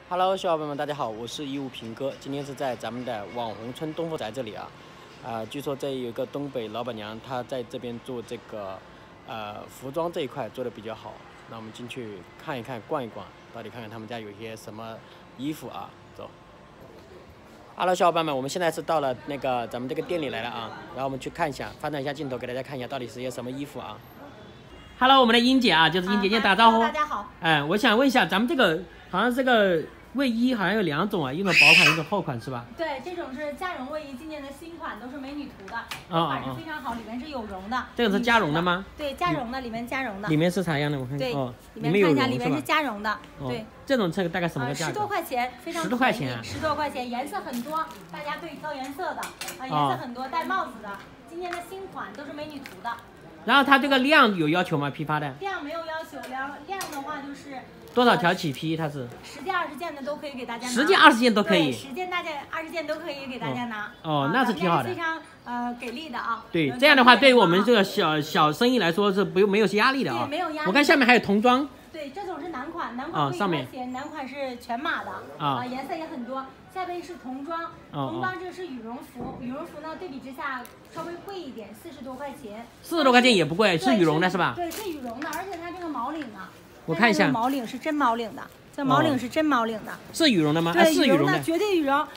Hello， 小伙伴们，大家好，我是义乌平哥。今天是在咱们的网红村东福宅这里啊，据说这有一个东北老板娘，她在这边做这个服装这一块做的比较好。那我们进去看一看，逛一逛，到底看看他们家有些什么衣服啊？走。Hello， 小伙伴们，我们现在是到了那个咱们这个店里来了啊，然后我们去看一下，翻转一下镜头，给大家看一下到底是些什么衣服啊。Hello， 我们的英姐啊，就是英姐，先打招呼。 大家好。 我想问一下，咱们这个好像这个卫衣好像有2种啊，一种薄款，一种厚款是吧？ 对，这种是加绒卫衣，今年的新款都是美女图的，款式非常好，里面是有绒的。 这个是加绒的吗？ 对，加绒的，里面加绒的。 里面是啥样的？我看看。 对， 里面有绒是吧？ 里面是加绒的。对， 这种大概什么个价格？10 多块钱，非常 10多块钱 ，10多块钱，颜色很多，大家可以挑颜色的颜色很多，戴帽子的，今年的新款都是美女图的。 然后它这个量有要求吗？批发的？ 量没有要求，量的话就是多少条起批？它是 10件20件的都可以给大家拿。 10件20件都可以。 10件20件都可以给大家拿。 那是挺好的。 非常给力的啊。 对，这样的话对于我们这个小生意来说是没有压力的啊。 对，没有压力。 我看下面还有童装。 对，这种是男款上面男款是全码的颜色也很多。下边是童装，童装这是羽绒服，羽绒服呢对比之下稍微贵一点，40多块钱。40 多块钱也不贵，是羽绒的是吧？ 对，是羽绒的，而且它这个毛领啊， 我看一下， 毛领是真毛领的，这毛领是真毛领的。 是羽绒的吗？ 对， 是羽绒的， 绝对羽绒。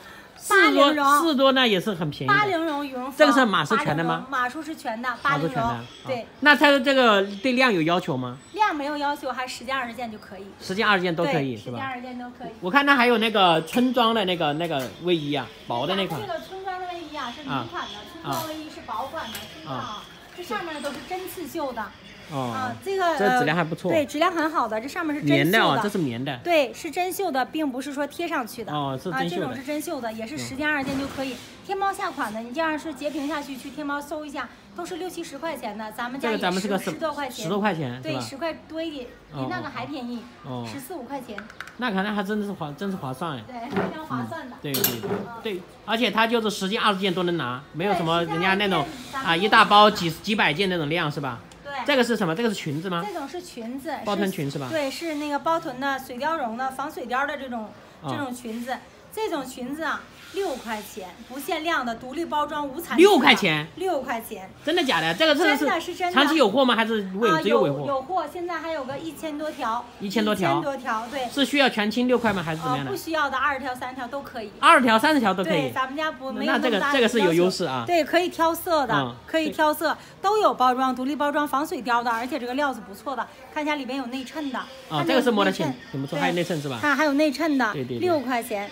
40多那也是很便宜。 80绒羽绒服。 这个是码是全的吗？ 码数是全的，80绒。对。 那它的这个对量有要求吗？ 量没有要求，还10件20件就可以。 10件20件都可以是吧 ？10件20件都可以。 我看它还有那个春装的那个卫衣啊，薄的那款。 这个春装的卫衣啊是女款的，春装卫衣是薄款的，春装啊，这上面都是针刺绣的。这个质量还不错， 对，质量很好的，这上面是针棉的啊，这是棉的， 对，是针绣的，并不是说贴上去的是针绣的， 这种是针绣的，也是10件20件就可以。天猫下款的，你这样是截屏下去天猫搜一下，都是60、70块钱的，咱们家也10多块钱 ，10多块钱， 对，10块多一点，比那个还便宜，14、15块钱。 那看来还真是划算哎， 对，非常划算的。 对，而且它就是10件20件都能拿，没有什么人家那种一大包几百件那种量是吧？这个是什么？这个是裙子吗？ 这种是裙子， 包臀裙是吧？ 对，是那个包臀的水貂绒的防水貂的这种裙子，这种裙子啊6块钱，不限量的，独立包装无残。6块钱？6块钱？ 真的假的？这个真的是真的。 长期有货吗？还是只有尾货？ 有货，现在还有个1000多条。 1000多条？ 对。 是需要全清6块吗？还是怎么样的？ 不需要的，20条30条都可以。 20条30条都可以。 对，咱们家没有那这个是有优势啊。 对，可以挑色的，可以挑色，都有包装，独立包装，防水貂的，而且这个料子不错的，看一下里边有内衬的。 这个是摸得挺不错，还有内衬是吧？ 看还有内衬的， 对 6块钱。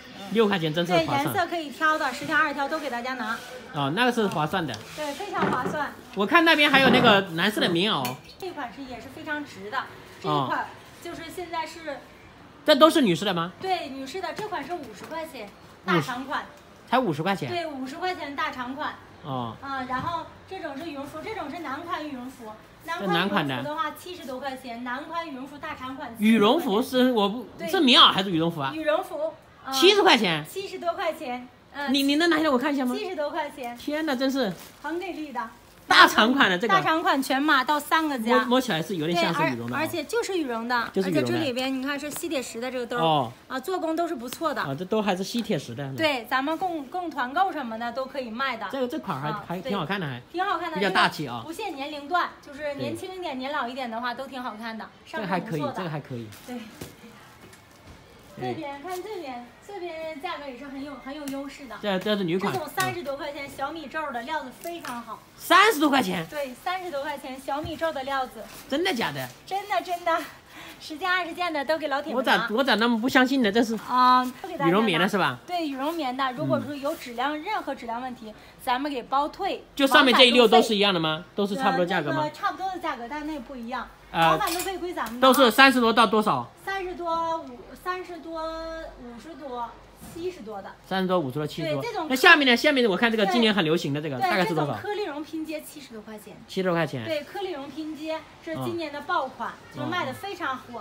6块钱真是划算。 对，颜色可以挑的，10条20条都给大家拿。 那个是划算的。 对，非常划算。 我看那边还有那个蓝色的棉袄。 这款也是非常值的，这一款就是现在是。 这都是女士的吗？ 对，女士的，这款是50块钱，大长款。 才50块钱？ 对，50块钱大长款。然后这种是羽绒服，这种是男款羽绒服。男款羽绒服的话70多块钱，男款羽绒服大长款。 羽绒服是棉袄还是羽绒服啊？ 羽绒服。 70块钱 ，70多块钱。 你能拿下来我看一下吗 ？70多块钱。 天哪，真是很给力的。 大长款的这个。大长款全码到3个加。 摸起来是有点像是羽绒的。 而且就是羽绒的，而且这里边你看是吸铁石的这个兜做工都是不错的。 这都还是吸铁石的。 对，咱们共团购什么的都可以卖的。 这款还挺好看的， 挺好看的， 比较大气啊。 不限年龄段，就是年轻一点、年老一点的话都挺好看的。 这个还可以，这个还可以。 对。这边看这边价格也是很有优势的。 这是女款。 这种30多块钱小米皱的料子非常好。 30多块钱？ 对，30多块钱小米皱的料子。 真的假的？ 真的，10件20件的都给老铁们拿。 我咋那么不相信呢？这是羽绒棉的是吧？ 对，羽绒棉的。如果说有任何质量问题，咱们给包退。 就上面这一溜都是一样的吗？都是差不多价格吗？ 差不多的价格，但那不一样。包返都费归咱们的。 都是30多到多少 ？30多、50多、70多的。 30多、50多、70多。 对，这种。 那下面呢？下面我看这个今年很流行的这个，大概是多少？ 颗粒绒拼接70多块钱。 70多块钱。 对，颗粒绒拼接是今年的爆款，就是卖的非常火的。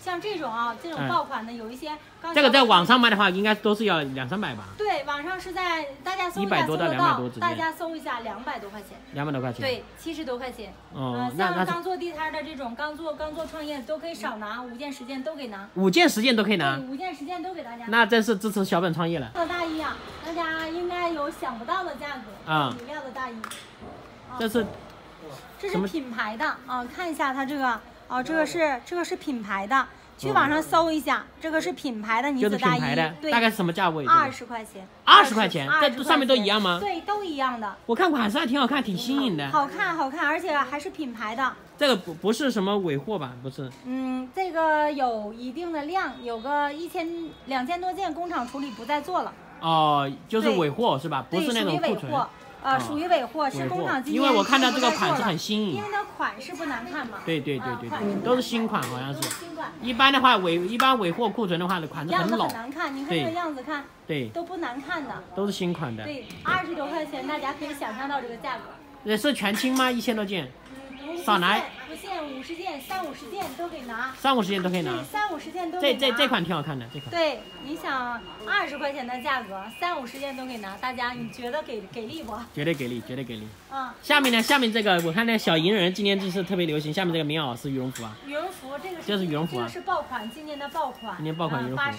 像这种啊，这种爆款的有一些。 这个在网上卖的话，应该都是要200-300吧？ 对，网上是在大家搜一下 100多到200多之间。 大家搜一下200多块钱。 200多块钱。 对，70多块钱。 哦， 像刚做地摊的这种，刚做创业都可以少拿，5件10件都给拿。 5件10件都可以拿。 对，5件10件都给大家。 那真是支持小本创业了。 大衣啊，大家应该有想不到的价格啊，米料的大衣。 这是品牌的啊，看一下它这个啊，这个是品牌的。去网上搜一下，这个是品牌的呢子大衣，对， 大概是什么价位 ？20块钱。 20块钱，这上面都一样吗？ 对，都一样的。 我看款式还挺好看，挺新颖的。 好看，而且还是品牌的。 这个不是什么尾货吧？不是。 这个有一定的量，有个2000多件，工厂处理不再做了。 哦，就是尾货是吧？不是那种库存。 属于尾货，是工厂今年因为我看到这个款式很新颖， 因为它款式不难看嘛。 对，都是新款，好像是。 新款。 一般的话尾货库存的话的款式很老。 样子很难看，你看这个样子看。 对。 都不难看的。 都是新款的。 对，20多块钱，大家可以想象到这个价格。 也是全清吗？1000多件。少拿。 不限50件，30-50件都可以拿。 30-50件都可以拿。 30-50件都可以拿。 这款挺好看的，这款。 对，你想20块钱的价格，30-50件都可以拿，大家你觉得给力不？ 绝对给力。下面呢？下面这个我看那小银人今年就是特别流行，下面这个棉袄是羽绒服啊。 羽绒服这个就是羽绒服啊。 这个是爆款，今年的爆款。 今年爆款羽绒服。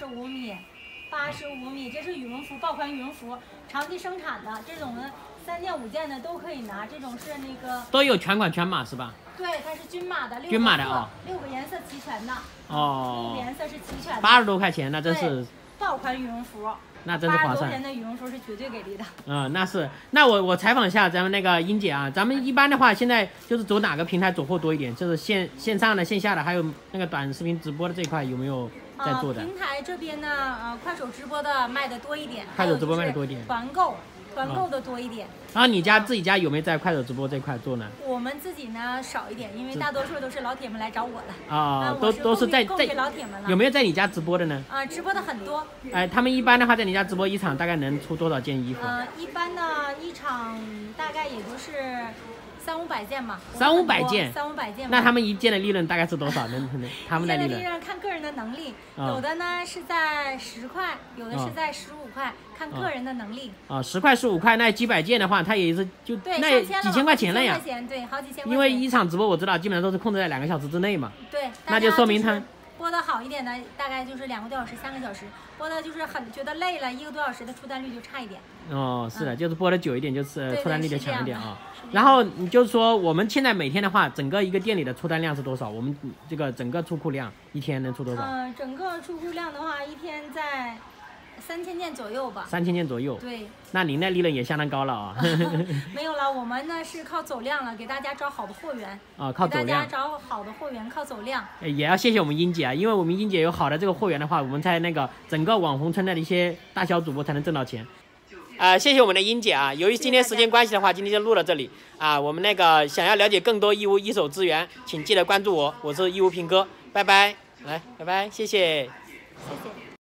85米，这是羽绒服，爆款羽绒服，长期生产的，这种的3件5件的都可以拿，这种是那个都有全款全码是吧？ 对，它是均码的， 均码的啊 ，6个颜色齐全的哦 ，6个颜色是齐全的 ，80多块钱，那真是爆款羽绒服， 那真是划算。80多块钱的羽绒服是绝对给力的。 那是，那我采访一下咱们那个英姐啊，咱们一般的话现在就是走哪个平台走货多一点？就是线上的、线下的，还有那个短视频直播的这一块有没有在做的？ 平台这边呢，快手直播的卖的多一点， 快手直播卖的多一点， 团购的多一点。 然后你自己家有没有在快手直播这块做呢？ 我们自己呢少一点，因为大多数都是老铁们来找我的啊，都是在老铁们了。 有没有在你家直播的呢？ 直播的很多。 他们一般的话在你家直播一场大概能出多少件衣服？ 一般呢一场大概也就是300-500件嘛。 300-500件。 300-500件。 那他们一件的利润大概是多少呢？他们的利润看个人的能力，有的呢是在10块，有的是在15块，看个人的能力。 10块15块，那几百件的话，它也是就那几千块钱了呀。 对，好几千块钱。 因为一场直播我知道基本上都是控制在2个小时之内嘛。 对。 那就说明他播的好一点的，大概就是2个多小时、3个小时；播的就是觉得累了，1个多小时的出单率就差一点。 是的，就是播的久一点，就是出单率就强一点啊。然后你就是说，我们现在每天的话，整个一个店里的出单量是多少？我们这个整个出库量一天能出多少？ 整个出库量的话，一天在3000件左右吧。 3000件左右。 对。 那您的利润也相当高了啊。 没有了，我们呢是靠走量了，给大家找好的货源。 靠走量。 给大家找好的货源，靠走量。 也要谢谢我们英姐啊，因为我们英姐有好的这个货源的话，我们在那个整个网红村的一些大小主播才能挣到钱。谢谢我们的英姐啊！由于今天时间关系的话，今天就录到这里啊。我们那个想要了解更多义乌一手资源，请记得关注我，我是义乌平哥，拜拜，来，拜拜，谢谢， 谢谢。